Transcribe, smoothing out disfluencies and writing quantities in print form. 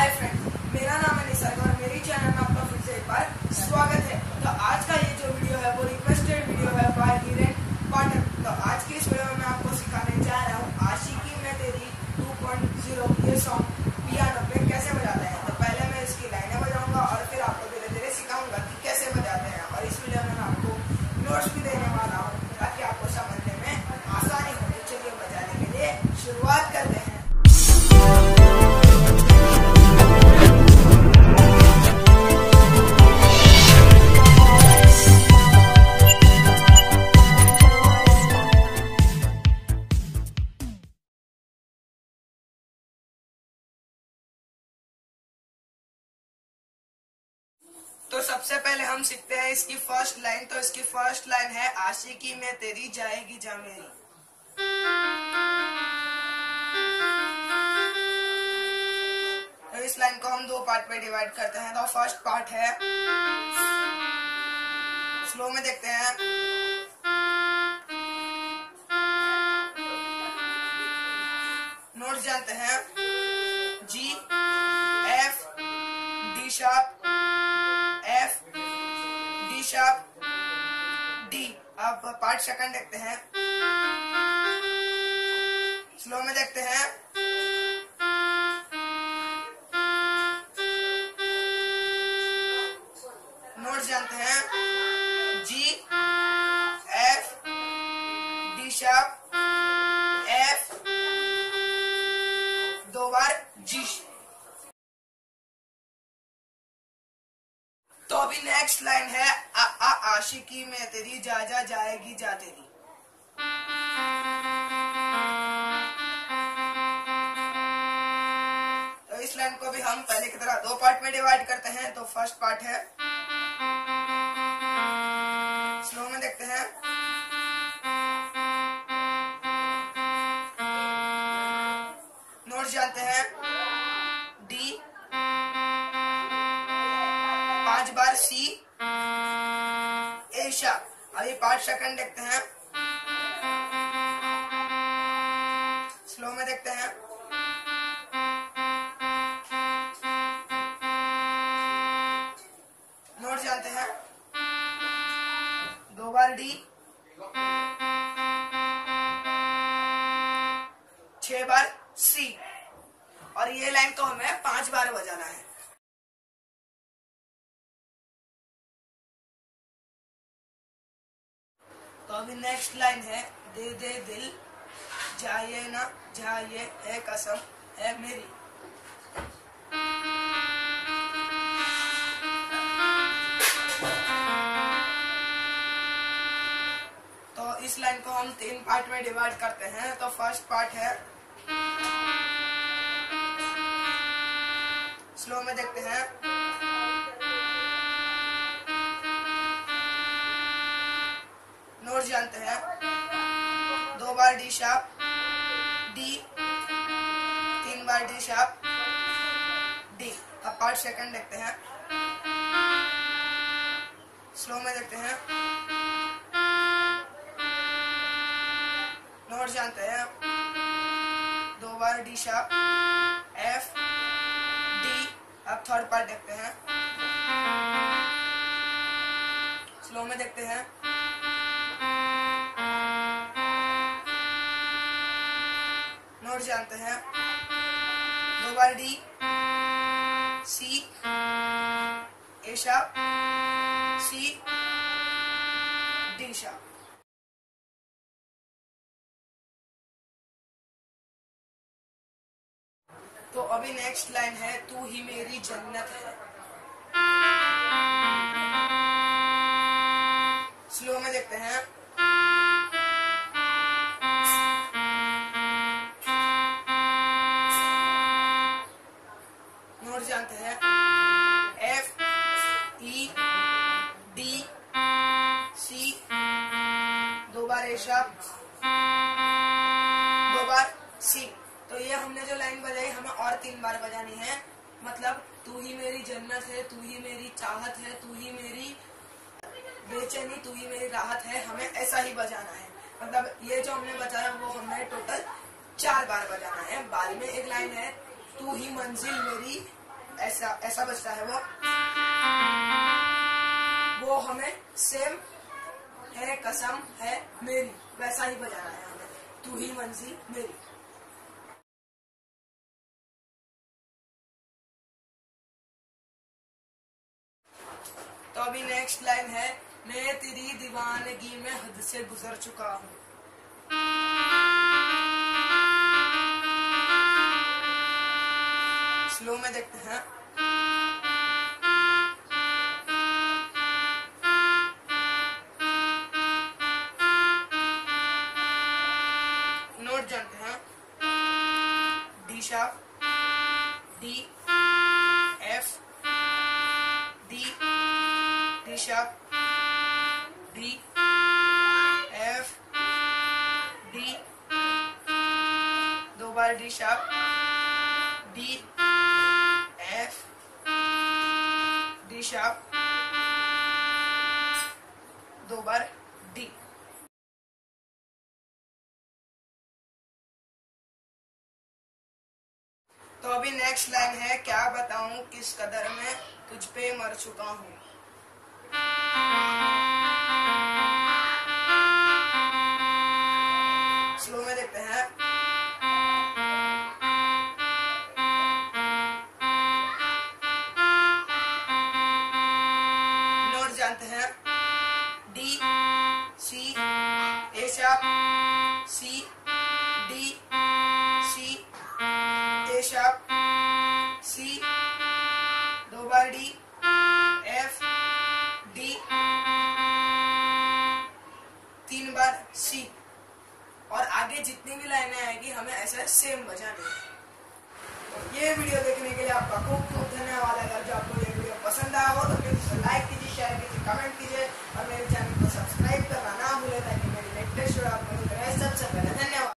Hi friends, मेरा नाम है निसर्ग और मेरी चैनल में आपका फिर से एक बार स्वागत है। तो आज का ये जो वीडियो है वो रिक्वेस्टेड वीडियो है बाय हिरेन कॉटन। तो आज की इस वीडियो में मैं आपको सिखाने जा रहा हूँ आशिकी में तेरी 2.0 ये सॉन्ग पियानो पे कैसे बजाते हैं। तो पहले मैं इसकी लाइनें बजाऊंगा और फिर आपको धीरे धीरे सिखाऊंगा कि कैसे बजाते हैं। और इस वीडियो में मैं आपको नोट्स भी देने वाला हूँ ताकि आपको समझने में आसानी हो। तो चलिए बजाने के लिए शुरुआत करते हैं। तो सबसे पहले हम सीखते हैं इसकी फर्स्ट लाइन। तो इसकी फर्स्ट लाइन है आशिकी में तेरी जाएगी जा मेरी। तो इस लाइन को हम दो पार्ट में डिवाइड करते हैं। तो फर्स्ट पार्ट है, स्लो में देखते हैं। नोट्स जानते हैं, G, F, D sharp, F, D sharp, D. अब पार्ट सेकंड देखते हैं, स्लो में देखते हैं। नोट्स जानते हैं, G, F, D sharp, F, दो बार जी। तो अभी नेक्स्ट लाइन है आशिकी में तेरी जा जा जाएगी जा तेरी। तो इस लाइन को भी हम पहले की तरह दो पार्ट में डिवाइड करते हैं। तो फर्स्ट पार्ट है, स्लो में देखते हैं। नोट्स जानते हैं, डी, 5 बार सी, ए शार्प। अभी पार्ट सेकंड देखते हैं, स्लो में देखते हैं। नोट जानते हैं, 2 बार डी, 6 बार सी। और ये लाइन तो हमें 5 बार बजाना है। तो अभी नेक्स्ट लाइन है, दे दे दिल जाए ना जाए है कसम है मेरी। तो इस लाइन को हम 3 पार्ट में डिवाइड करते हैं। तो फर्स्ट पार्ट है, स्लो में देखते हैं। नोट्स जानते हैं, 2 बार डी शार्प, डी, 3 बार डी शार्प, डी। अब पार्ट सेकंड देखते हैं, स्लो में देखते हैं। नोट्स जानते हैं, 2 बार डी शार्प, एफ, डी। अब थर्ड पार्ट देखते हैं, स्लो में देखते हैं। नोट्स जानते हैं, 2 बार D, C, A sharp, C, D sharp. तो अभी नेक्स्ट लाइन है, तू ही मेरी जन्नत है। स्लो में देखते हैं। नोट्स जानते हैं, एफ, ई, डी, सी, 2 बार ए शार्प, 2 बार सी। तो ये हमने जो लाइन बजाई हमें और 3 बार बजानी है। मतलब तू ही मेरी जन्नत है, तू ही मेरी चाहत है, तू ही मेरी बेचैनी, तू ही मेरी राहत है। हमें ऐसा ही बजाना है। मतलब ये जो हमने बजाया वो हमें टोटल 4 बार बजाना है। बाद में एक लाइन है, तू ही मंजिल मेरी ऐसा ऐसा बजता है वो हमें सेम है कसम है मेरी वैसा ही बजाना है हमें, तू ही मंजिल मेरी। तो अभी नेक्स्ट लाइन है, मैं तेरी दीवानगी में हद से गुजर चुका हूँ। स्लो में देखते हैं। नोट जानते हैं, D sharp, D, F, D, D sharp, D, F, D, दो बार D sharp, D, F, D sharp, दो बार डी। तो अभी नेक्स्ट लाइन है, क्या बताऊं किस कदर मैं तुझ पे मर चुका हूँ।